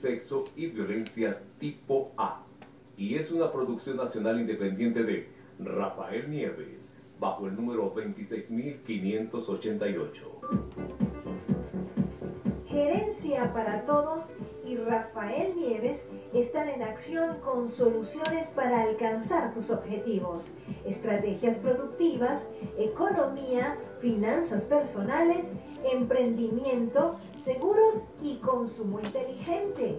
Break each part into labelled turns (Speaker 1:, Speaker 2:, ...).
Speaker 1: sexo y violencia tipo A. Y es una producción nacional independiente de Rafael Nieves, bajo el número 26588.
Speaker 2: Gerencia para Todos y Rafael Nieves están en acción con soluciones para alcanzar tus objetivos, estrategias productivas, economía, finanzas personales, emprendimiento, seguros y consumo inteligente.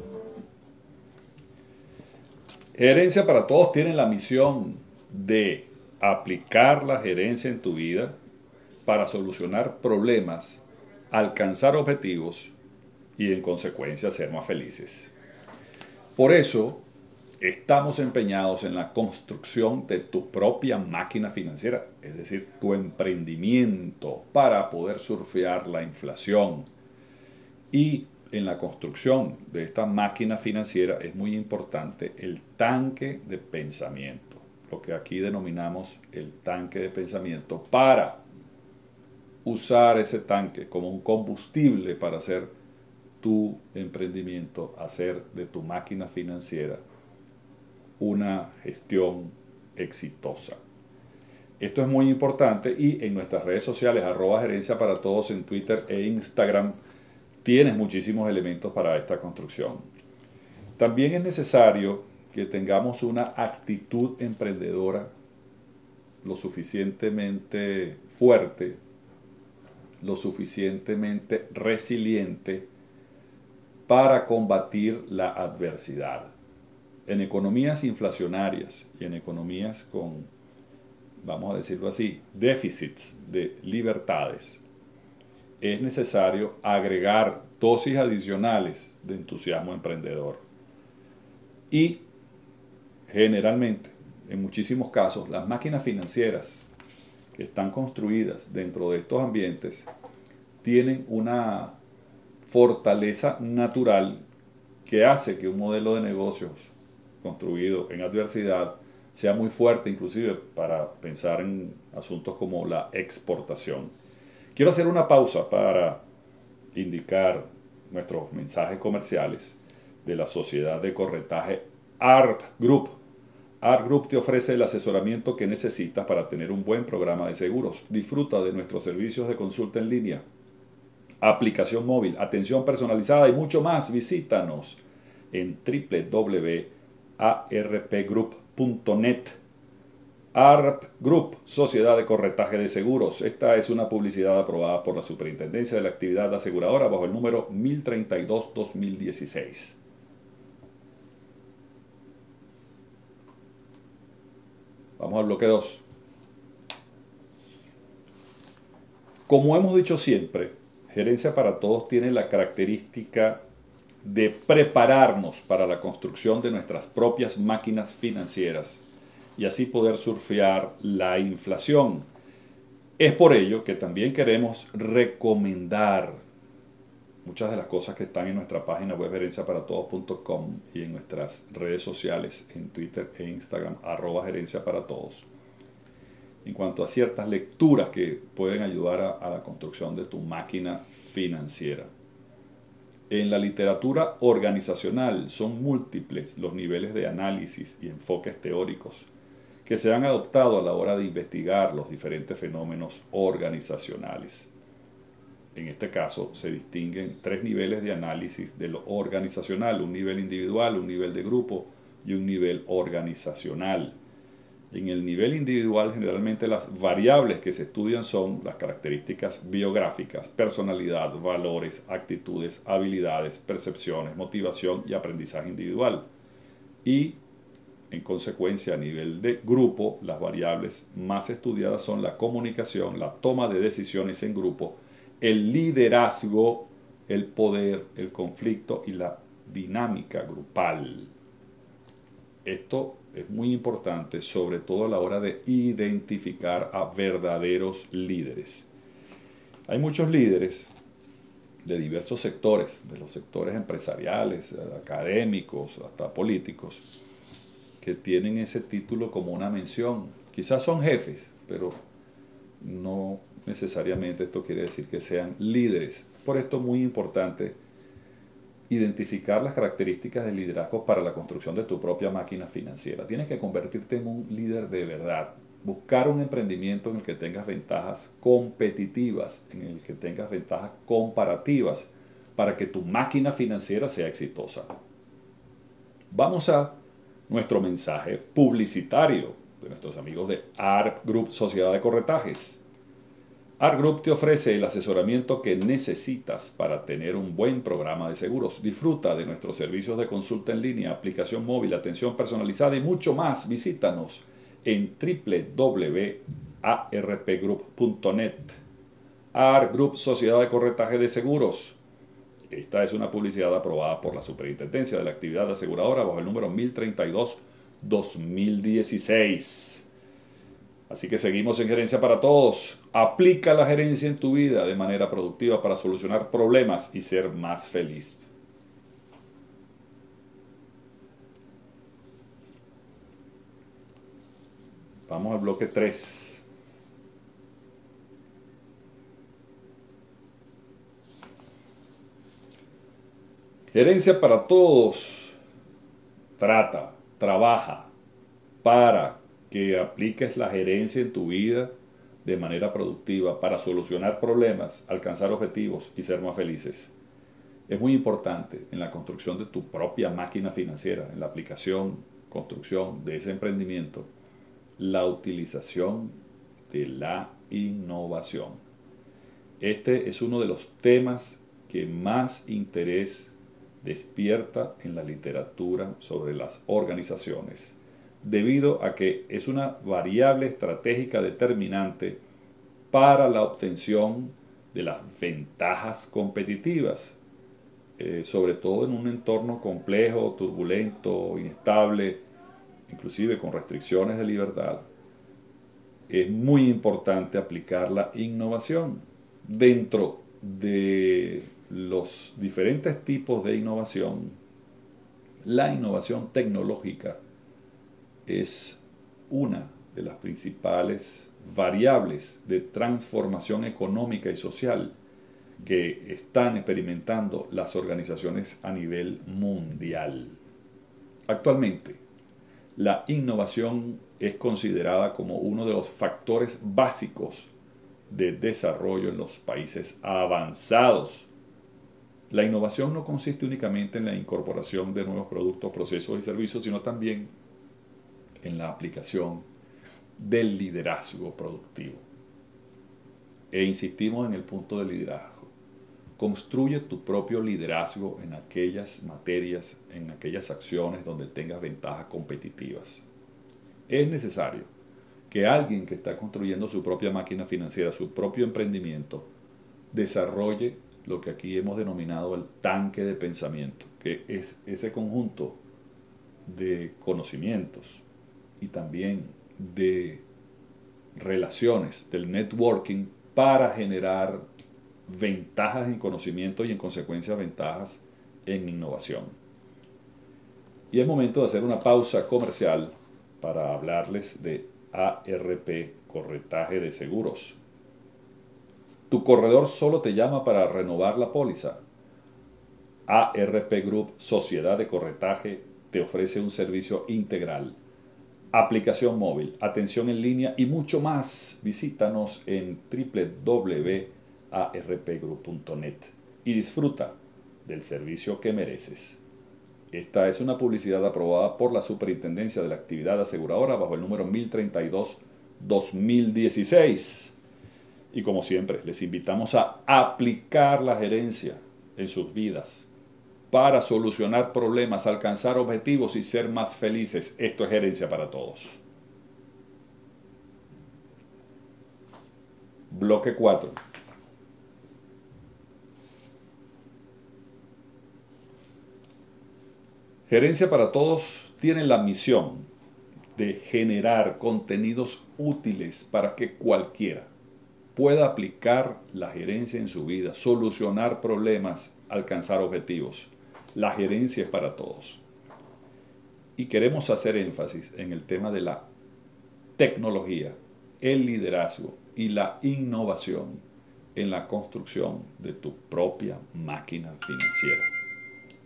Speaker 3: Gerencia para Todos tiene la misión de aplicar la gerencia en tu vida para solucionar problemas, alcanzar objetivos y en consecuencia ser más felices. Por eso estamos empeñados en la construcción de tu propia máquina financiera, es decir, tu emprendimiento para poder surfear la inflación. Y en la construcción de esta máquina financiera es muy importante el tanque de pensamiento, lo que aquí denominamos el tanque de pensamiento, para usar ese tanque como un combustible para hacer tu emprendimiento, hacer de tu máquina financiera una gestión exitosa. Esto es muy importante y en nuestras redes sociales, @gerencia para todos en Twitter e Instagram, tienes muchísimos elementos para esta construcción. También es necesario que tengamos una actitud emprendedora lo suficientemente fuerte, lo suficientemente resiliente para combatir la adversidad. En economías inflacionarias y en economías con, vamos a decirlo así, déficits de libertades, es necesario agregar dosis adicionales de entusiasmo emprendedor. Y generalmente, en muchísimos casos, las máquinas financieras que están construidas dentro de estos ambientes tienen una fortaleza natural que hace que un modelo de negocios construido en adversidad sea muy fuerte, inclusive para pensar en asuntos como la exportación. Quiero hacer una pausa para indicar nuestros mensajes comerciales de la sociedad de corretaje ARP Group. ARP Group te ofrece el asesoramiento que necesitas para tener un buen programa de seguros. Disfruta de nuestros servicios de consulta en línea, aplicación móvil, atención personalizada y mucho más. Visítanos en www.arpgroup.net. ARP Group, Sociedad de Corretaje de Seguros. Esta es una publicidad aprobada por la Superintendencia de la Actividad Aseguradora bajo el número 1032-2016. Vamos al bloque 2. Como hemos dicho siempre, Gerencia para Todos tiene la característica de prepararnos para la construcción de nuestras propias máquinas financieras y así poder surfear la inflación. Es por ello que también queremos recomendar muchas de las cosas que están en nuestra página web gerenciaparatodos.com y en nuestras redes sociales en Twitter e Instagram @gerenciaparatodos, en cuanto a ciertas lecturas que pueden ayudar a la construcción de tu máquina financiera. En la literatura organizacional son múltiples los niveles de análisis y enfoques teóricos que se han adoptado a la hora de investigar los diferentes fenómenos organizacionales. En este caso se distinguen 3 niveles de análisis de lo organizacional: un nivel individual, un nivel de grupo y un nivel organizacional. En el nivel individual, generalmente las variables que se estudian son las características biográficas, personalidad, valores, actitudes, habilidades, percepciones, motivación y aprendizaje individual. Y en consecuencia, a nivel de grupo, las variables más estudiadas son la comunicación, la toma de decisiones en grupo, el liderazgo, el poder, el conflicto y la dinámica grupal. Esto es muy importante, sobre todo a la hora de identificar a verdaderos líderes. Hay muchos líderes de diversos sectores, de los sectores empresariales, académicos, hasta políticos, que tienen ese título como una mención. Quizás son jefes, pero no necesariamente esto quiere decir que sean líderes. Por esto es muy importante identificar las características del liderazgo para la construcción de tu propia máquina financiera. Tienes que convertirte en un líder de verdad. Buscar un emprendimiento en el que tengas ventajas competitivas, en el que tengas ventajas comparativas, para que tu máquina financiera sea exitosa. Vamos a nuestro mensaje publicitario de nuestros amigos de ARP Group Sociedad de Corretajes. ARP Group te ofrece el asesoramiento que necesitas para tener un buen programa de seguros. Disfruta de nuestros servicios de consulta en línea, aplicación móvil, atención personalizada y mucho más. Visítanos en www.arpgroup.net. ARP Group Sociedad de Corretaje de Seguros. Esta es una publicidad aprobada por la Superintendencia de la Actividad Aseguradora bajo el número 1032-2016. Así que seguimos en Gerencia para Todos. Aplica la gerencia en tu vida de manera productiva para solucionar problemas y ser más feliz. Vamos al bloque 3. Gerencia para Todos trabaja para que apliques la gerencia en tu vida de manera productiva para solucionar problemas, alcanzar objetivos y ser más felices. Es muy importante en la construcción de tu propia máquina financiera, en la aplicación, construcción de ese emprendimiento, la utilización de la innovación. Este es uno de los temas que más interés despierta en la literatura sobre las organizaciones, debido a que es una variable estratégica determinante para la obtención de las ventajas competitivas, sobre todo en un entorno complejo, turbulento, inestable, inclusive con restricciones de libertad. Es muy importante aplicar la innovación dentro de los diferentes tipos de innovación. La innovación tecnológica es una de las principales variables de transformación económica y social que están experimentando las organizaciones a nivel mundial. Actualmente, la innovación es considerada como uno de los factores básicos de desarrollo en los países avanzados. La innovación no consiste únicamente en la incorporación de nuevos productos, procesos y servicios, sino también en la aplicación del liderazgo productivo. E insistimos en el punto del liderazgo. Construye tu propio liderazgo en aquellas materias, en aquellas acciones donde tengas ventajas competitivas. Es necesario que alguien que está construyendo su propia máquina financiera, su propio emprendimiento, desarrolle lo que aquí hemos denominado el tanque de pensamiento, que es ese conjunto de conocimientos y también de relaciones, del networking, para generar ventajas en conocimiento y en consecuencia ventajas en innovación. Y es momento de hacer una pausa comercial para hablarles de ARP Corretaje de Seguros. Tu corredor solo te llama para renovar la póliza. ARP Group Sociedad de Corretaje te ofrece un servicio integral, aplicación móvil, atención en línea y mucho más. Visítanos en www.arpgroup.net y disfruta del servicio que mereces. Esta es una publicidad aprobada por la Superintendencia de la Actividad Aseguradora bajo el número 1032-2016. Y como siempre, les invitamos a aplicar la gerencia en sus vidas para solucionar problemas, alcanzar objetivos y ser más felices. Esto es Gerencia para Todos. Bloque 4. Gerencia para Todos tiene la misión de generar contenidos útiles para que cualquiera pueda aplicar la gerencia en su vida, solucionar problemas, alcanzar objetivos. La gerencia es para todos. Y queremos hacer énfasis en el tema de la tecnología, el liderazgo y la innovación en la construcción de tu propia máquina financiera.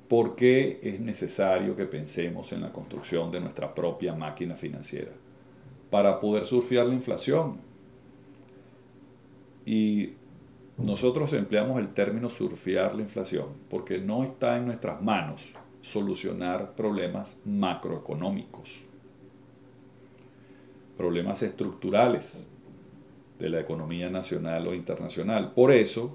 Speaker 3: ¿Por qué es necesario que pensemos en la construcción de nuestra propia máquina financiera? Para poder surfear la inflación. Y nosotros empleamos el término surfear la inflación porque no está en nuestras manos solucionar problemas macroeconómicos, problemas estructurales de la economía nacional o internacional. Por eso,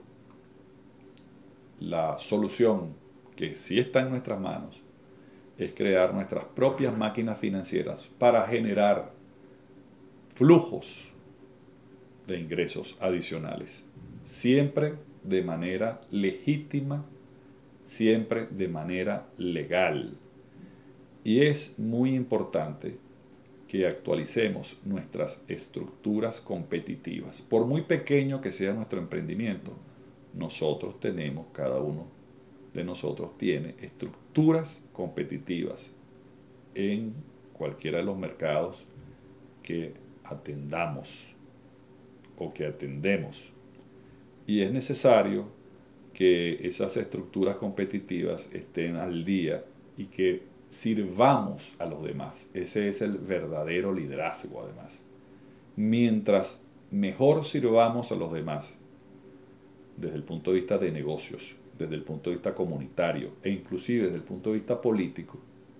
Speaker 3: la solución que sí está en nuestras manos es crear nuestras propias máquinas financieras para generar flujos de ingresos adicionales, siempre de manera legítima, siempre de manera legal. Y es muy importante que actualicemos nuestras estructuras competitivas. Por muy pequeño que sea nuestro emprendimiento, nosotros tenemos, cada uno de nosotros tiene estructuras competitivas en cualquiera de los mercados que atendamos o que atendemos. Y es necesario que esas estructuras competitivas estén al día y que sirvamos a los demás. Ese es el verdadero liderazgo, además. Mientras mejor sirvamos a los demás, desde el punto de vista de negocios, desde el punto de vista comunitario e inclusive desde el punto de vista político,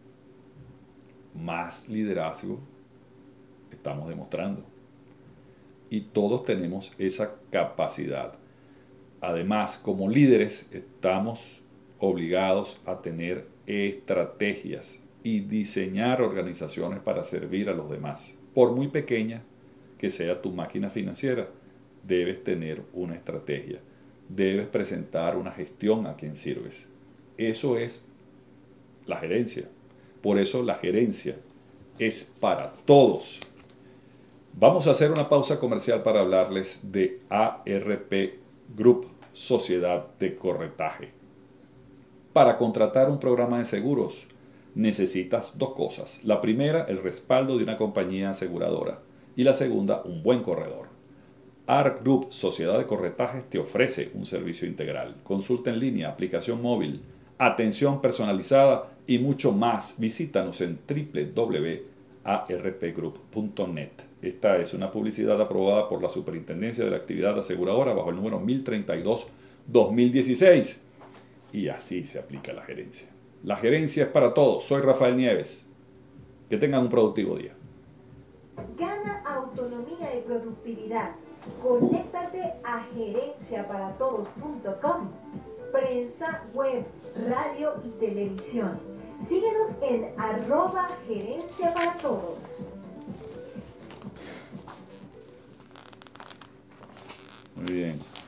Speaker 3: más liderazgo estamos demostrando. Y todos tenemos esa capacidad. Además, como líderes estamos obligados a tener estrategias y diseñar organizaciones para servir a los demás. Por muy pequeña que sea tu máquina financiera, debes tener una estrategia. Debes presentar una gestión a quien sirves. Eso es la gerencia. Por eso la gerencia es para todos. Vamos a hacer una pausa comercial para hablarles de ARP Group, Sociedad de Corretaje. Para contratar un programa de seguros necesitas dos cosas. La primera, el respaldo de una compañía aseguradora. Y la segunda, un buen corredor. ARP Group, Sociedad de Corretajes, te ofrece un servicio integral. Consulta en línea, aplicación móvil, atención personalizada y mucho más. Visítanos en www.arpgroup.net. Esta es una publicidad aprobada por la Superintendencia de la Actividad Aseguradora bajo el número 1032-2016. Y así se aplica la gerencia. La gerencia es para todos. Soy Rafael Nieves. Que tengan un productivo día.
Speaker 2: Gana autonomía y productividad. Conéctate a gerenciaparatodos.com. Prensa, web, radio y televisión. Síguenos en @gerenciaparatodos.
Speaker 3: Muy bien.